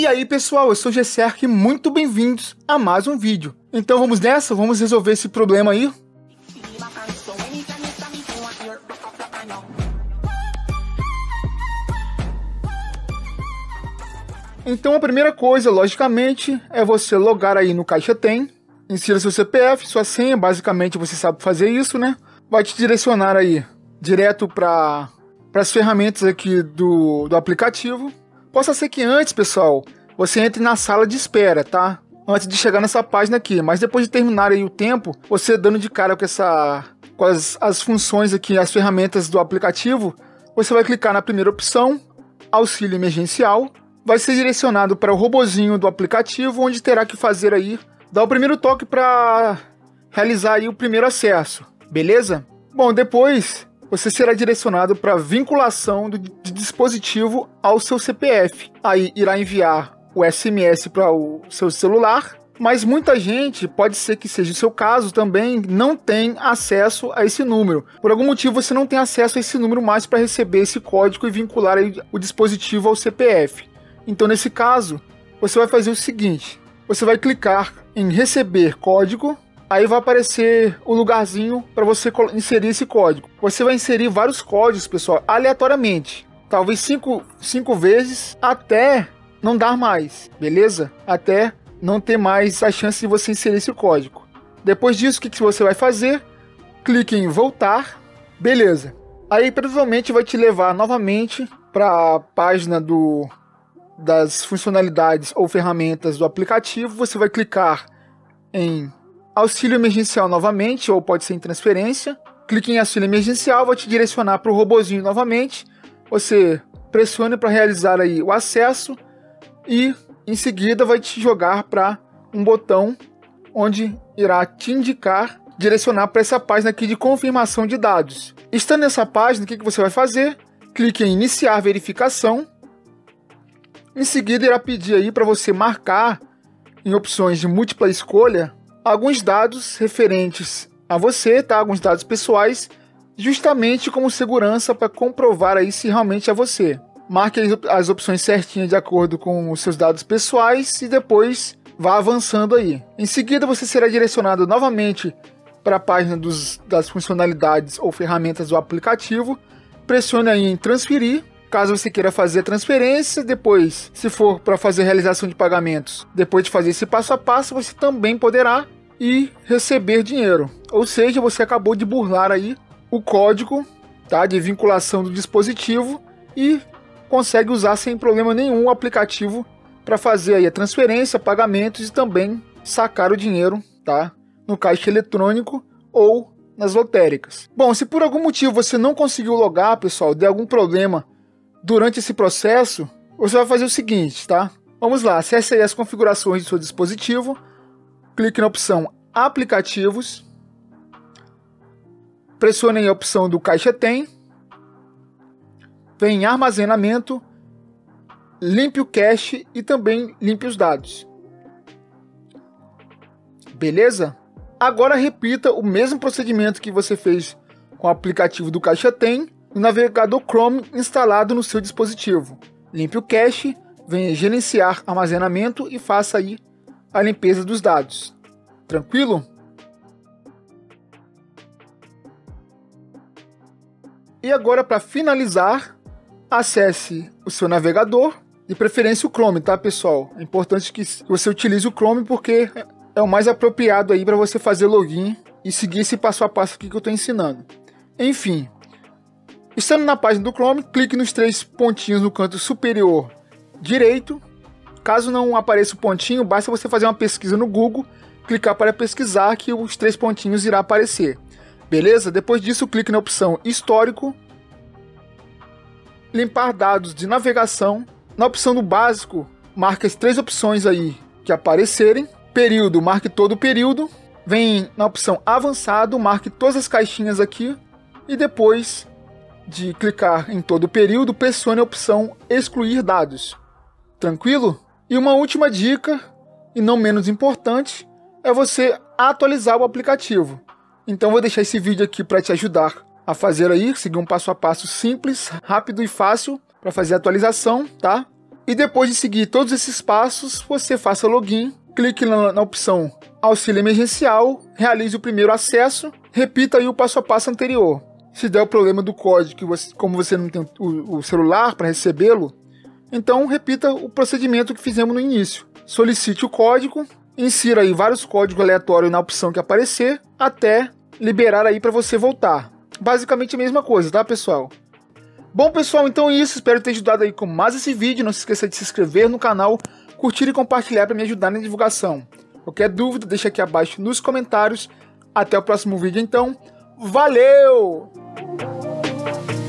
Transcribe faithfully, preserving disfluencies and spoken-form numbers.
E aí pessoal, eu sou o Gesserk e muito bem-vindos a mais um vídeo. Então vamos nessa, vamos resolver esse problema aí. Então a primeira coisa, logicamente, é você logar aí no CaixaTem, insira seu C P F, sua senha, basicamente você sabe fazer isso, né? Vai te direcionar aí direto para as ferramentas aqui do, do aplicativo. Possa ser que antes, pessoal, você entre na sala de espera, tá? Antes de chegar nessa página aqui, mas depois de terminar aí o tempo, você dando de cara com, essa, com as, as funções aqui, as ferramentas do aplicativo, você vai clicar na primeira opção, auxílio emergencial, vai ser direcionado para o robozinho do aplicativo, onde terá que fazer aí, dar o primeiro toque para realizar aí o primeiro acesso, beleza? Bom, depois você será direcionado para vinculação do, de dispositivo ao seu C P F. Aí irá enviar o S M S para o seu celular, mas muita gente, pode ser que seja o seu caso também, não tem acesso a esse número. Por algum motivo você não tem acesso a esse número mais para receber esse código e vincular aí o dispositivo ao C P F. Então nesse caso, você vai fazer o seguinte, você vai clicar em receber código, aí vai aparecer o lugarzinho para você inserir esse código. Você vai inserir vários códigos, pessoal, aleatoriamente. Talvez cinco, cinco vezes até não dar mais, beleza? Até não ter mais a chance de você inserir esse código. Depois disso, o que, que você vai fazer? Clique em voltar, beleza. Aí provavelmente vai te levar novamente para a página do, das funcionalidades ou ferramentas do aplicativo. Você vai clicar em auxílio emergencial novamente, ou pode ser em transferência. Clique em auxílio emergencial, vai te direcionar para o robozinho novamente. Você pressione para realizar aí o acesso e em seguida vai te jogar para um botão onde irá te indicar, direcionar para essa página aqui de confirmação de dados. Estando nessa página, o que, que você vai fazer? Clique em iniciar verificação. Em seguida irá pedir aí para você marcar em opções de múltipla escolha alguns dados referentes a você, tá? Alguns dados pessoais, justamente como segurança para comprovar aí se realmente é você. Marque as opções certinhas de acordo com os seus dados pessoais e depois vá avançando aí. Em seguida você será direcionado novamente para a página dos, das funcionalidades ou ferramentas do aplicativo. Pressione aí em transferir, caso você queira fazer a transferência. Depois, se for para fazer realização de pagamentos, depois de fazer esse passo a passo, você também poderá ir receber dinheiro. Ou seja, você acabou de burlar aí o código, tá, de vinculação do dispositivo e consegue usar sem problema nenhum o aplicativo para fazer aí a transferência, pagamentos e também sacar o dinheiro, tá, no caixa eletrônico ou nas lotéricas. Bom, se por algum motivo você não conseguiu logar, pessoal, deu algum problema durante esse processo, você vai fazer o seguinte, tá? Vamos lá, acesse aí as configurações do seu dispositivo, clique na opção aplicativos, pressione aí a opção do CaixaTem, vem em armazenamento, limpe o cache e também limpe os dados. Beleza? Agora repita o mesmo procedimento que você fez com o aplicativo do CaixaTem no navegador Chrome instalado no seu dispositivo. Limpe o cache, venha gerenciar armazenamento e faça aí a limpeza dos dados. Tranquilo? E agora, para finalizar, acesse o seu navegador, de preferência o Chrome, tá, pessoal? É importante que você utilize o Chrome porque é o mais apropriado aí para você fazer login e seguir esse passo a passo aqui que eu estou ensinando. Enfim, estando na página do Chrome, clique nos três pontinhos no canto superior direito. Caso não apareça o pontinho, basta você fazer uma pesquisa no Google, clicar para pesquisar que os três pontinhos irá aparecer. Beleza? Depois disso, clique na opção Histórico, Limpar dados de navegação. Na opção do básico, marque as três opções aí que aparecerem. Período, marque todo o período. Vem na opção Avançado, marque todas as caixinhas aqui. E depois de clicar em todo o período, pressione a opção Excluir dados. Tranquilo? E uma última dica, e não menos importante, é você atualizar o aplicativo. Então vou deixar esse vídeo aqui para te ajudar a fazer aí, seguir um passo a passo simples, rápido e fácil para fazer a atualização, tá? E depois de seguir todos esses passos, você faça login, clique na, na opção Auxílio Emergencial, realize o primeiro acesso, repita aí o passo a passo anterior. Se der o problema do código, que você, como você não tem o, o celular para recebê-lo, então repita o procedimento que fizemos no início. Solicite o código, insira aí vários códigos aleatórios na opção que aparecer, até liberar aí para você voltar. Basicamente a mesma coisa, tá, pessoal? Bom, pessoal, então é isso. Espero ter ajudado aí com mais esse vídeo. Não se esqueça de se inscrever no canal, curtir e compartilhar para me ajudar na divulgação. Qualquer dúvida, deixa aqui abaixo nos comentários. Até o próximo vídeo, então. Valeu!